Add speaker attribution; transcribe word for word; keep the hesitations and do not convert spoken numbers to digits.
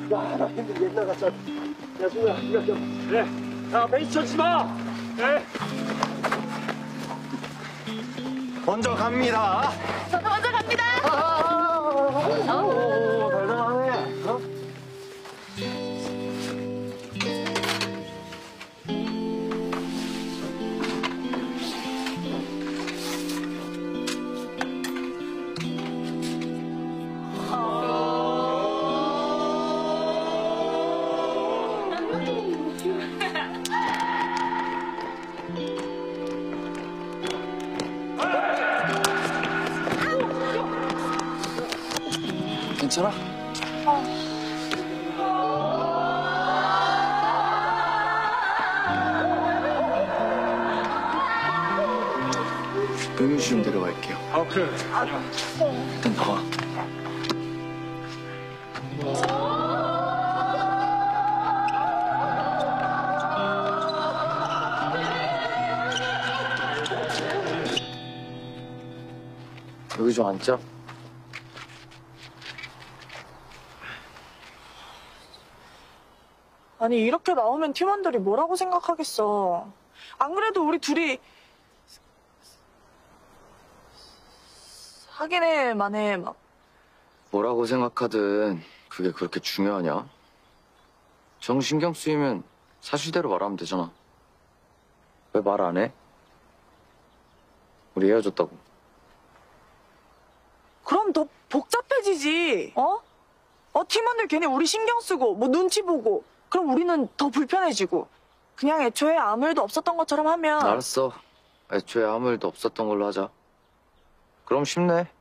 Speaker 1: 야, 나 힘들게 옛날 같아. 야, 준호야, 이거 좀.
Speaker 2: 그래. 야, 베이스 쳐지 마. 네.
Speaker 1: 먼저 갑니다.
Speaker 3: 저도 먼저 갑니다.
Speaker 1: 오, 달달하네. 어?
Speaker 4: 괜찮아? 의무실 좀 데려갈게요.
Speaker 2: 아, 그래.
Speaker 4: 일단 나와. 여기 좀 앉자.
Speaker 5: 아니 이렇게 나오면 팀원들이 뭐라고 생각하겠어. 안 그래도 우리 둘이 사귀네 만에 막
Speaker 4: 뭐라고 생각하든 그게 그렇게 중요하냐? 정 신경 쓰이면 사실대로 말하면 되잖아. 왜 말 안 해? 우리 헤어졌다고.
Speaker 5: 그럼 더 복잡해지지. 어? 어 팀원들 괜히 우리 신경 쓰고 뭐 눈치 보고 그럼 우리는 더 불편해지고. 그냥 애초에 아무 일도 없었던 것처럼 하면
Speaker 4: 알았어. 애초에 아무 일도 없었던 걸로 하자. 그럼 쉽네.